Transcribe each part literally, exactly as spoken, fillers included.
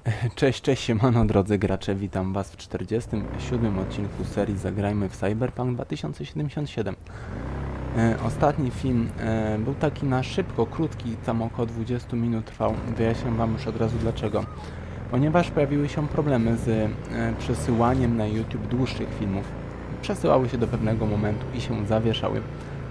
Cześć, cześć, siemano drodzy gracze, witam was w czterdziestym siódmym odcinku serii Zagrajmy w Cyberpunk dwa tysiące siedemdziesiąt siedem. E, ostatni film e, był taki na szybko, krótki, tam około dwadzieścia minut trwał. Wyjaśniam wam już od razu dlaczego. Ponieważ pojawiły się problemy z e, przesyłaniem na YouTube dłuższych filmów. Przesyłały się do pewnego momentu i się zawieszały.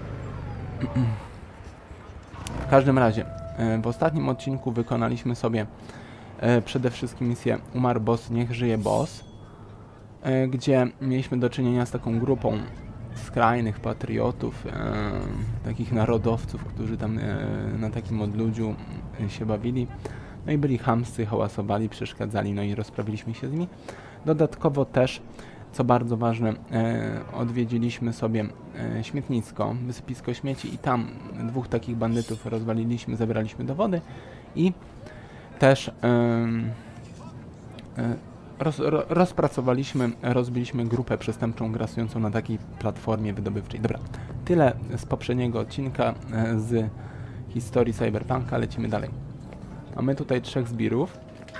W każdym razie, e, w ostatnim odcinku wykonaliśmy sobie E, przede wszystkim misję Umarł Boss, Niech Żyje Boss, e, gdzie mieliśmy do czynienia z taką grupą skrajnych patriotów, e, takich narodowców, którzy tam e, na takim odludziu e, się bawili. No i byli chamscy, hałasowali, przeszkadzali, no i rozprawiliśmy się z nimi. Dodatkowo też, co bardzo ważne, e, odwiedziliśmy sobie e, śmietnisko, wysypisko śmieci i tam dwóch takich bandytów rozwaliliśmy, zebraliśmy dowody i też ym, y, roz, ro, rozpracowaliśmy, rozbiliśmy grupę przestępczą grasującą na takiej platformie wydobywczej. Dobra, tyle z poprzedniego odcinka y, z historii Cyberpunka, lecimy dalej. Mamy tutaj trzech zbirów.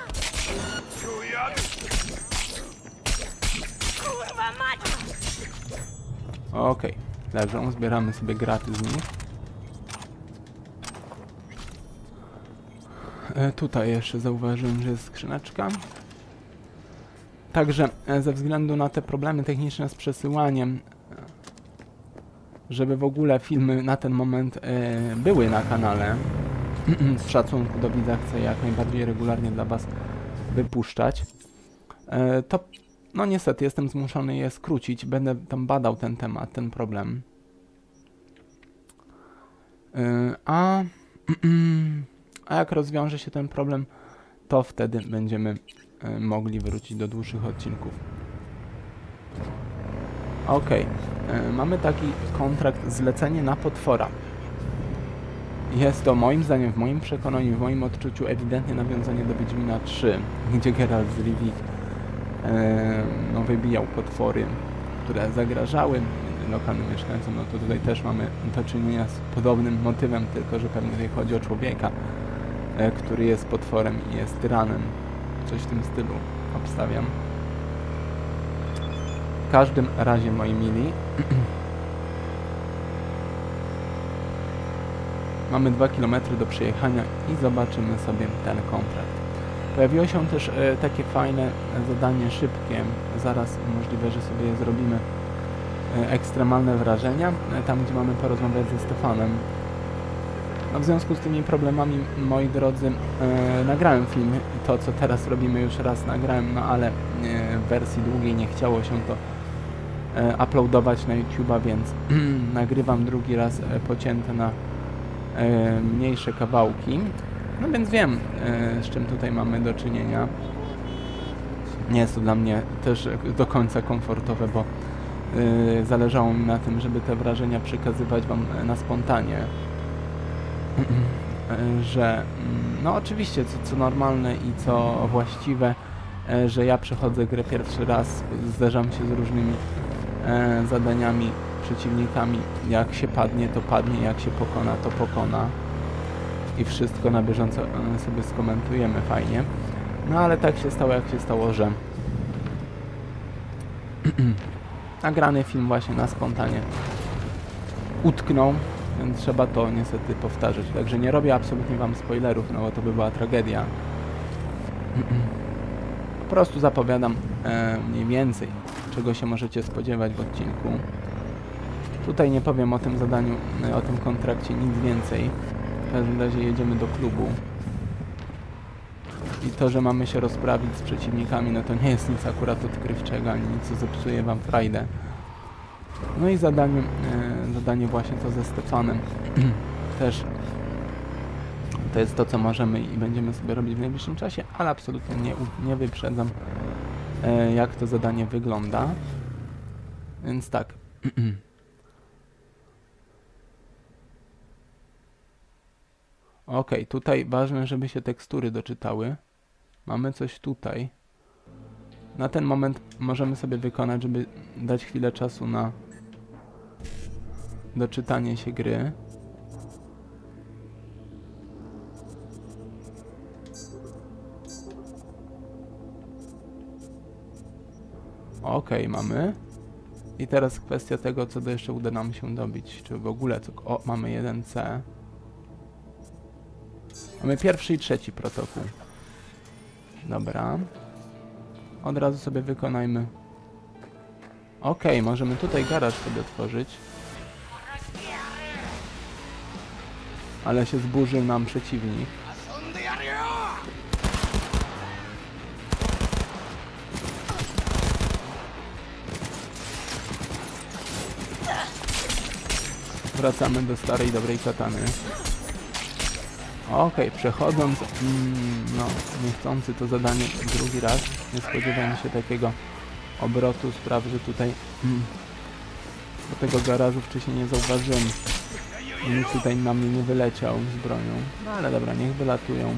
Okej, okay. Leżą, zbieramy sobie graty z nich. E, tutaj jeszcze zauważyłem, że jest skrzyneczka. Także e, ze względu na te problemy techniczne z przesyłaniem, e, żeby w ogóle filmy na ten moment e, były na kanale, z szacunku do widza chcę jak najbardziej regularnie dla was wypuszczać, e, to no niestety jestem zmuszony je skrócić. Będę tam badał ten temat, ten problem. E, a... A jak rozwiąże się ten problem, to wtedy będziemy y, mogli wrócić do dłuższych odcinków. Ok, y, mamy taki kontrakt, zlecenie na potwora. Jest to moim zdaniem, w moim przekonaniu, w moim odczuciu ewidentnie nawiązanie do Wiedźmina trzy, gdzie Geralt z Rivii y, no, wybijał potwory, które zagrażały lokalnym mieszkańcom. No to tutaj też mamy do czynienia z podobnym motywem, tylko że pewnie tutaj chodzi o człowieka, który jest potworem i jest tyranem. Coś w tym stylu obstawiam. W każdym razie, moi mili, mamy dwa kilometry do przejechania i zobaczymy sobie ten kontrakt. Pojawiło się też e, takie fajne zadanie szybkie. Zaraz możliwe, że sobie je zrobimy. E, ekstremalne wrażenia. E, tam, gdzie mamy porozmawiać ze Stefanem. No, w związku z tymi problemami, moi drodzy, e, nagrałem film. To, co teraz robimy, już raz nagrałem, no ale e, w wersji długiej nie chciało się to e, uploadować na YouTube'a, więc nagrywam drugi raz e, pocięte na e, mniejsze kawałki. No więc wiem, e, z czym tutaj mamy do czynienia. Nie jest to dla mnie też do końca komfortowe, bo e, zależało mi na tym, żeby te wrażenia przekazywać wam na spontanie. Że no oczywiście co, co normalne i co właściwe, e, że ja przechodzę grę pierwszy raz, zderzam się z różnymi e, zadaniami, przeciwnikami. Jak się padnie, to padnie, jak się pokona, to pokona i wszystko na bieżąco e, sobie skomentujemy fajnie. No ale tak się stało, jak się stało, że nagrany film właśnie na spontanie utknął. Więc trzeba to niestety powtarzać. Także nie robię absolutnie wam spoilerów, no bo to by była tragedia. Po prostu zapowiadam e, mniej więcej, czego się możecie spodziewać w odcinku. Tutaj nie powiem o tym zadaniu, e, o tym kontrakcie nic więcej. W każdym razie jedziemy do klubu. I to, że mamy się rozprawić z przeciwnikami, no to nie jest nic akurat odkrywczego, ani nic, co zepsuje wam frajdę. No i zadanie, e, zadanie właśnie to ze Stefanem też to jest to, co możemy i będziemy sobie robić w najbliższym czasie, ale absolutnie nie, nie wyprzedzam, e, jak to zadanie wygląda. Więc tak. Ok, tutaj ważne, żeby się tekstury doczytały. Mamy coś tutaj. Na ten moment możemy sobie wykonać, żeby dać chwilę czasu na doczytanie się gry. Okej, mamy. I teraz kwestia tego, co to jeszcze uda nam się dobić. Czy w ogóle co... O, mamy jeden C. Mamy pierwszy i trzeci protokół. Dobra. Od razu sobie wykonajmy. Okej, możemy tutaj garaż sobie otworzyć. Ale się zburzył nam przeciwnik. Wracamy do starej, dobrej katany. Okej, okay, przechodząc, mm, no, niechcący to zadanie drugi raz. Nie spodziewałem się takiego obrotu spraw, że tutaj mm, do tego garażu wcześniej nie zauważyłem. Nic tutaj na mnie nie wyleciał z bronią. No ale dobra, niech wylatują.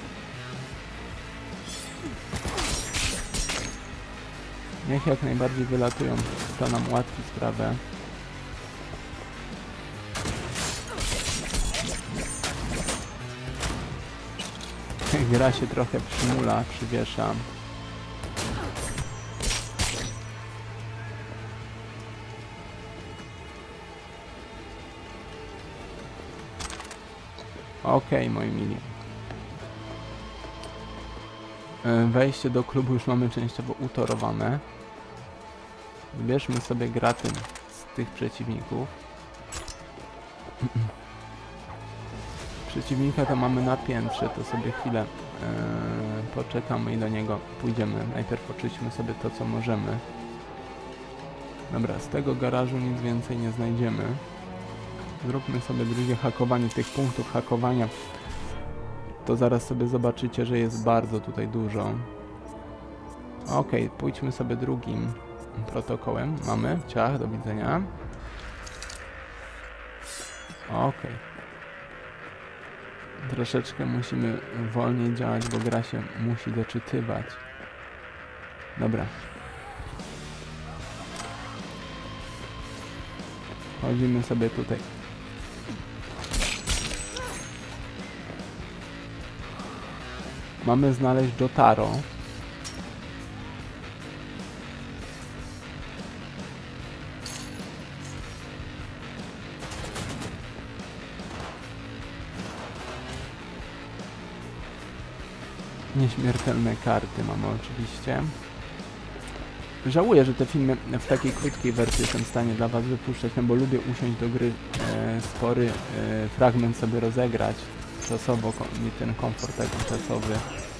Niech jak najbardziej wylatują, to nam ułatwi sprawę. Gra się trochę przymula, przywiesza. Okej, okay, moi mili. Wejście do klubu już mamy częściowo utorowane. Wybierzmy sobie graty z tych przeciwników. Przeciwnika to mamy na piętrze, to sobie chwilę yy, poczekamy i do niego pójdziemy. Najpierw oczyśćmy sobie to, co możemy. Dobra, z tego garażu nic więcej nie znajdziemy. Zróbmy sobie drugie hakowanie tych punktów hakowania. To zaraz sobie zobaczycie, że jest bardzo tutaj dużo. Ok, pójdźmy sobie drugim protokołem. Mamy, ciach, do widzenia. Ok. Troszeczkę musimy wolniej działać, bo gra się musi doczytywać. Dobra. Chodzimy sobie tutaj. Mamy znaleźć Jotaro. Nieśmiertelne karty mamy oczywiście. Żałuję, że te filmy w takiej krótkiej wersji jestem w stanie dla was wypuszczać, no bo lubię usiąść do gry, e, spory e, fragment sobie rozegrać. Czasowo, nie ten komfort taki czasowy.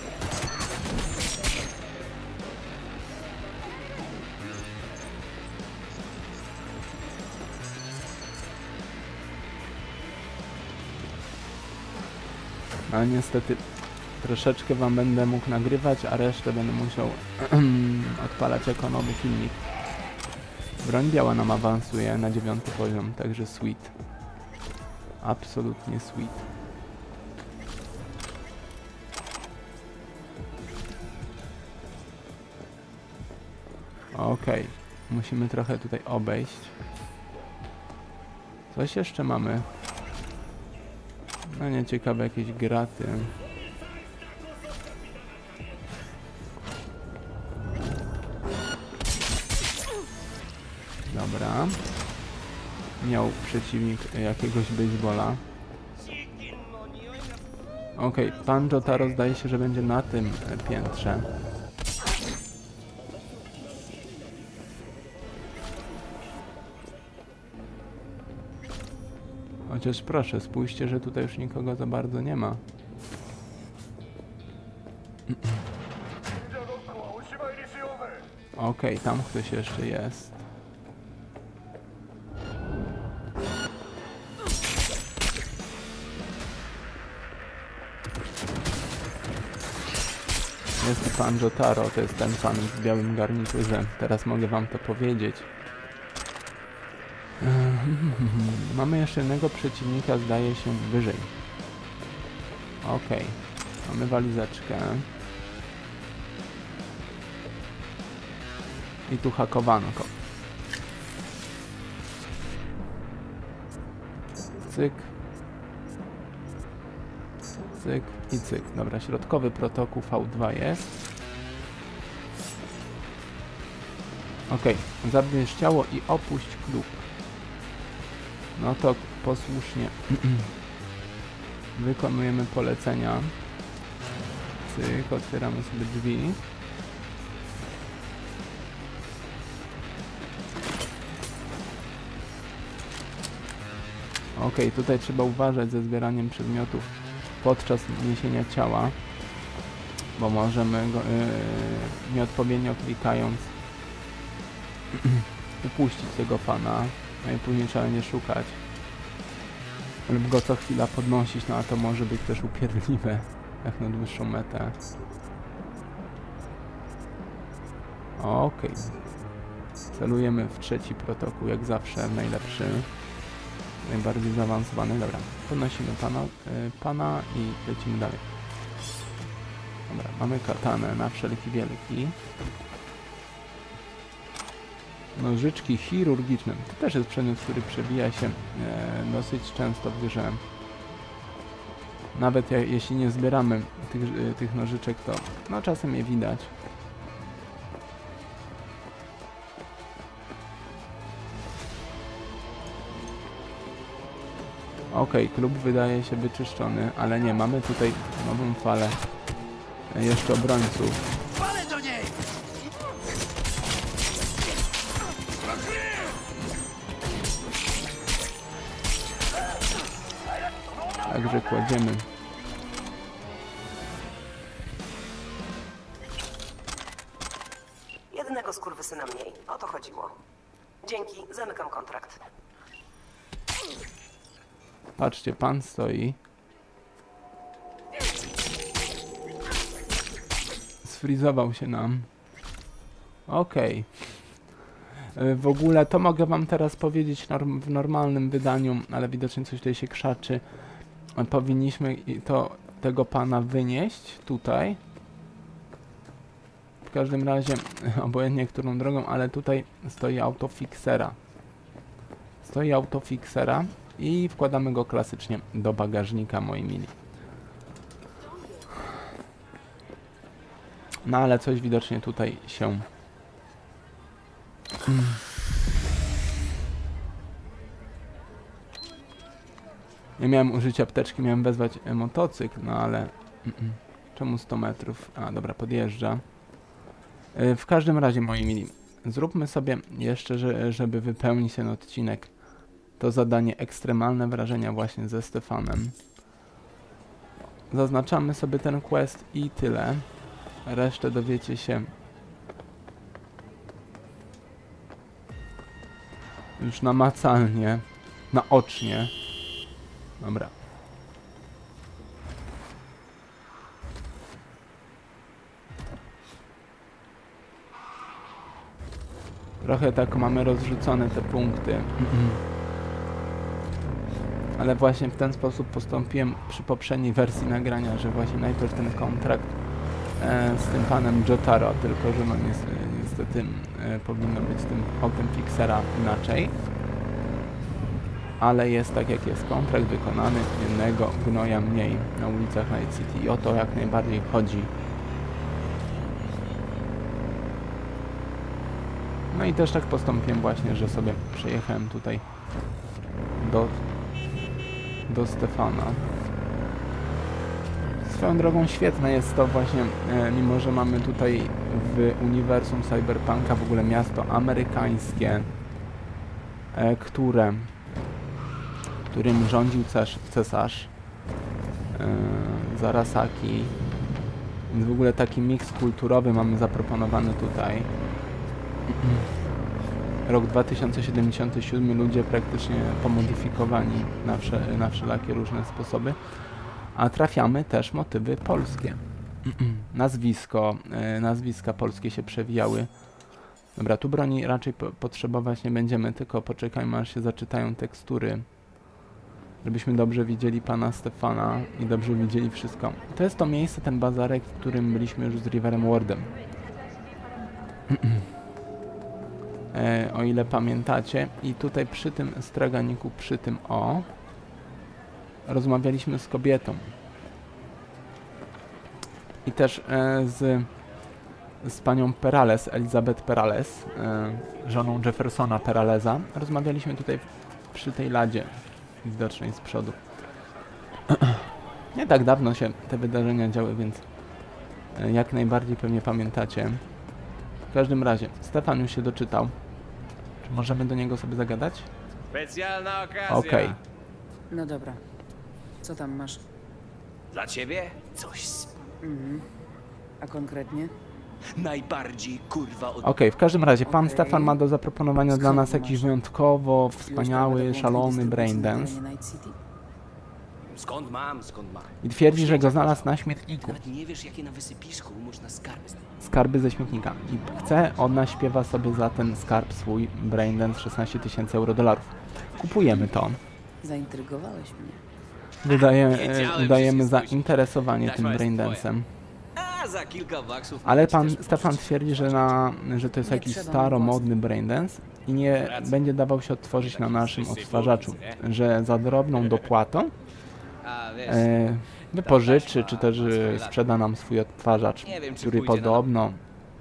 Ale niestety troszeczkę wam będę mógł nagrywać, a resztę będę musiał odpalać jako nowy filmik. Broń biała nam awansuje na dziewiąty poziom, także sweet. Absolutnie sweet. Okej, okay. Musimy trochę tutaj obejść. Coś jeszcze mamy. No nie, ciekawe jakieś graty. Dobra. Miał przeciwnik jakiegoś baseballa. Okej, okay. Pan Jotaro zdaje się, że będzie na tym piętrze. Chociaż proszę, spójrzcie, że tutaj już nikogo za bardzo nie ma. Okej, okay, tam ktoś jeszcze jest. Jest pan Jotaro, to jest ten pan w białym garniturze. Teraz mogę wam to powiedzieć. Mamy jeszcze jednego przeciwnika, zdaje się, wyżej. Okej. Okay. Mamy walizeczkę. I tu hakowanko. Cyk. Cyk i cyk. Dobra, środkowy protokół V dwa jest. Okej, okay. Zabierz ciało i opuść klub. No to posłusznie wykonujemy polecenia. Cyk, otwieramy sobie drzwi. Ok, tutaj trzeba uważać ze zbieraniem przedmiotów podczas niesienia ciała, bo możemy go yy, nieodpowiednio klikając upuścić tego pana, no i później trzeba nie szukać lub go co chwila podnosić, no a to może być też upierdliwe jak na dłuższą metę. Ok, celujemy w trzeci protokół, jak zawsze najlepszy, najbardziej zaawansowany. Dobra, podnosimy pana, yy, pana i lecimy dalej. Dobra, mamy katanę na wszelki wielki. Nożyczki chirurgiczne. To też jest przedmiot, który przebija się e, dosyć często w grze. Nawet jak, jeśli nie zbieramy tych, e, tych nożyczek, to no, czasem je widać. Ok, klub wydaje się wyczyszczony, ale nie, mamy tutaj nową falę e, jeszcze obrońców. Także kładziemy jednego skurwysyna mniej. O to chodziło. Dzięki, zamykam kontrakt. Patrzcie, pan stoi. Sfrizował się nam. Okej. Okay. W ogóle to mogę wam teraz powiedzieć norm w normalnym wydaniu, ale widocznie coś tutaj się krzaczy. Powinniśmy to, tego pana wynieść tutaj. W każdym razie, obojętnie którą drogą, ale tutaj stoi autofixera. Stoi autofixera i wkładamy go klasycznie do bagażnika, moi mili. No ale coś widocznie tutaj się... Nie miałem użyć apteczki, miałem wezwać e, motocykl, no ale... Mm -mm. Czemu sto metrów? A, dobra, podjeżdża. E, w każdym razie, moi mili, zróbmy sobie jeszcze, że, żeby wypełnić ten odcinek, to zadanie ekstremalne wrażenia właśnie ze Stefanem. Zaznaczamy sobie ten quest i tyle. Resztę dowiecie się już namacalnie, naocznie. Dobra. Trochę tak mamy rozrzucone te punkty. Ale właśnie w ten sposób postąpiłem przy poprzedniej wersji nagrania, że właśnie najpierw ten kontrakt e, z tym panem Jotaro, tylko że no niestety, niestety e, powinno być z tym autem fixera inaczej. Ale jest tak jak jest, kontrakt wykonany, jednego gnoja mniej na ulicach Night City i o to jak najbardziej chodzi. No i też tak postąpiłem właśnie, że sobie przejechałem tutaj do, do Stefana. Swoją drogą świetne jest to właśnie, e, mimo że mamy tutaj w uniwersum Cyberpunka w ogóle miasto amerykańskie, e, które którym rządził cesarz, cesarz yy, Zarasaki. Więc w ogóle taki miks kulturowy mamy zaproponowany tutaj. Rok dwa tysiące siedemdziesiąty siódmy, ludzie praktycznie pomodyfikowani na, wsze, na wszelakie różne sposoby. A trafiamy też motywy polskie. Nazwisko, yy, nazwiska polskie się przewijały. Dobra, tu broni raczej po potrzebować nie będziemy, tylko poczekajmy aż się zaczytają tekstury. Żebyśmy dobrze widzieli pana Stefana i dobrze widzieli wszystko. To jest to miejsce, ten bazarek, w którym byliśmy już z Riverem Wardem. e, o ile pamiętacie. I tutaj przy tym straganiku, przy tym o, rozmawialiśmy z kobietą. I też e, z z panią Perales, Elizabeth Perales, yy, żoną Jeffersona Peraleza. Rozmawialiśmy tutaj przy tej ladzie widocznej z przodu. Nie tak dawno się te wydarzenia działy, więc yy, jak najbardziej pewnie pamiętacie. W każdym razie, Stefan już się doczytał. Czy możemy do niego sobie zagadać? Specjalna okazja. Okej. Okay. No dobra. Co tam masz? Dla ciebie coś z... Mhm. A konkretnie? najbardziej kurwa od... Okej, okay, w każdym razie pan Okej. Stefan ma do zaproponowania Skąd dla nas masz? jakiś wyjątkowo wspaniały, Ilość szalony dystrybucji na braindance terenie Night City? Skąd mam, skąd mam? i twierdzi, że go znalazł na śmietniku. Nawet nie wiesz, jakie na wysypisku można skarby znaleźć. Skarby ze śmietnika. I chce, od nas śpiewa sobie za ten skarb swój braindance szesnaście tysięcy euro dolarów. Kupujemy to. Zaintrygowałeś mnie. Wydaje, Wiedziałem, e, udajemy że się spóźnisz. zainteresowanie Taśma tym jest braindance'em. A za kilka baksów... Ale mogę ci pan też Stefan pożyczyć. twierdzi, że, na, że to jest Nie jakiś trzeba mi staromodny braindance i nie Racja. będzie dawał się odtworzyć na Taki naszym wszyscy odtwarzaczu, górnicy, że za drobną dopłatą A wiesz, e, wypożyczy, czy też e, sprzeda nam swój odtwarzacz, Nie wiem, czy który pójdzie na- podobno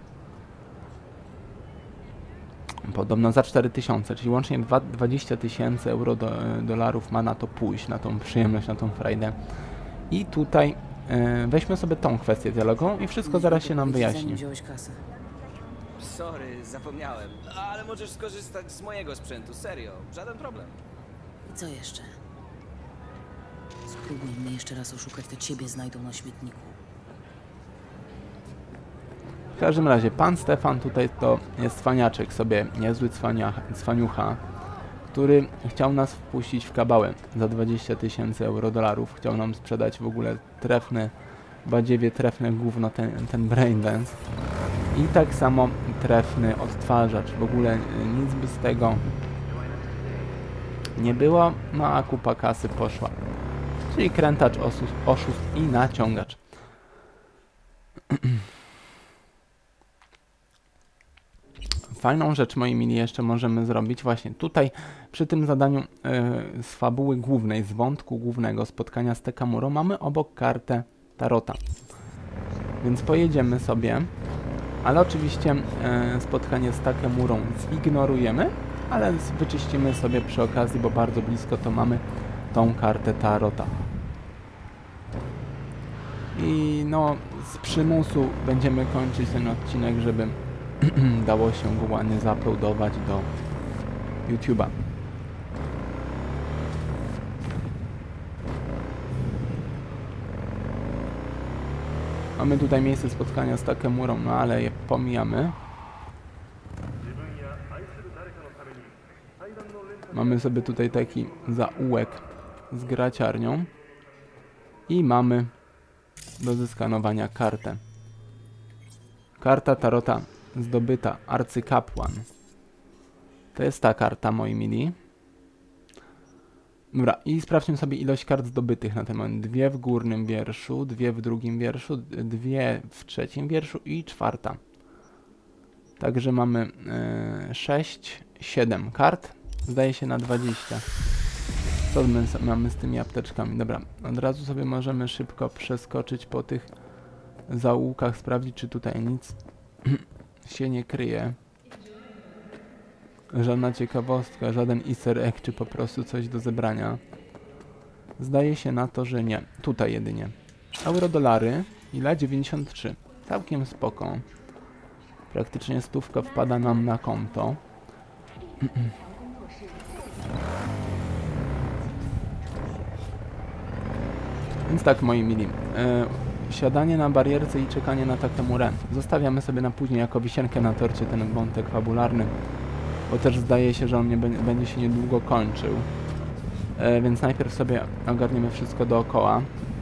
podobno za cztery tysiące, czyli łącznie dwa- dwadzieścia tysięcy euro do, dolarów ma na to pójść, na tą przyjemność, na tą frajdę. I tutaj e, weźmy sobie tą kwestię dialogową i wszystko zaraz się nam Zanim wyjaśni. wziąłeś kasę. sorry, zapomniałem. Ale możesz skorzystać z mojego sprzętu, serio. Żaden problem. I co jeszcze? Spróbuj mnie jeszcze raz oszukać, to ciebie znajdą na śmietniku. W każdym razie, pan Stefan tutaj to jest cwaniaczek sobie, niezły cwania, cwaniucha, który chciał nas wpuścić w kabałę za dwadzieścia tysięcy euro dolarów. Chciał nam sprzedać w ogóle trefne, badziewie trefne gówno, ten, ten braindance. I tak samo trefny odtwarzacz. W ogóle y, nic by z tego nie było, no a kupa kasy poszła. Czyli krętacz, oszust, oszust i naciągacz. Fajną rzecz, moi mili, jeszcze możemy zrobić właśnie tutaj, przy tym zadaniu yy, z fabuły głównej, z wątku głównego spotkania z Takamurą, mamy obok kartę Tarota. Więc pojedziemy sobie, ale oczywiście yy, spotkanie z Takamurą zignorujemy, ale wyczyścimy sobie przy okazji, bo bardzo blisko to mamy tą kartę Tarota. I no, z przymusu będziemy kończyć ten odcinek, żeby dało się go ładnie zauploadować do YouTube'a. Mamy tutaj miejsce spotkania z Takemurą, no ale je pomijamy. Mamy sobie tutaj taki zaułek z graciarnią i mamy do zeskanowania kartę. Karta Tarota zdobyta, arcykapłan. To jest ta karta, moi mili. Dobra, i sprawdźmy sobie ilość kart zdobytych na ten moment. Dwie w górnym wierszu, dwie w drugim wierszu, dwie w trzecim wierszu i czwarta. Także mamy yy, sześć, siedem kart. Zdaje się na dwadzieścia. Co my mamy z tymi apteczkami? Dobra, od razu sobie możemy szybko przeskoczyć po tych zaułkach, sprawdzić, czy tutaj nic się nie kryje. Żadna ciekawostka, żaden easter egg, czy po prostu coś do zebrania. Zdaje się na to, że nie. Tutaj jedynie. Euro-dolary. Ile? dziewięćdziesiąt trzy. Całkiem spoko. Praktycznie stówka wpada nam na konto. Więc tak, moi mili. E, siadanie na barierce i czekanie na Takamurę zostawiamy sobie na później jako wisienkę na torcie, ten wątek fabularny, bo też zdaje się, że on nie będzie się niedługo kończył. E, więc najpierw sobie ogarniemy wszystko dookoła.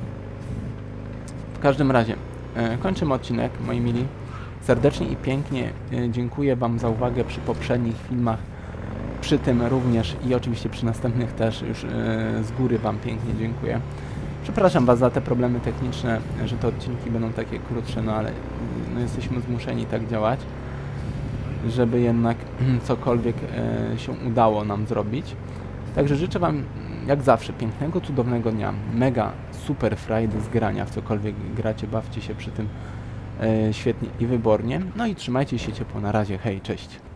W każdym razie e, kończymy odcinek, moi mili. Serdecznie i pięknie e, dziękuję wam za uwagę przy poprzednich filmach, przy tym również i oczywiście przy następnych też już e, z góry wam pięknie dziękuję. Przepraszam was za te problemy techniczne, że te odcinki będą takie krótsze, no ale no, jesteśmy zmuszeni tak działać, żeby jednak cokolwiek e, się udało nam zrobić. Także życzę wam jak zawsze pięknego, cudownego dnia, mega super frajdy z grania, w cokolwiek gracie, bawcie się przy tym e, świetnie i wybornie. No i trzymajcie się ciepło. Na razie. Hej, cześć.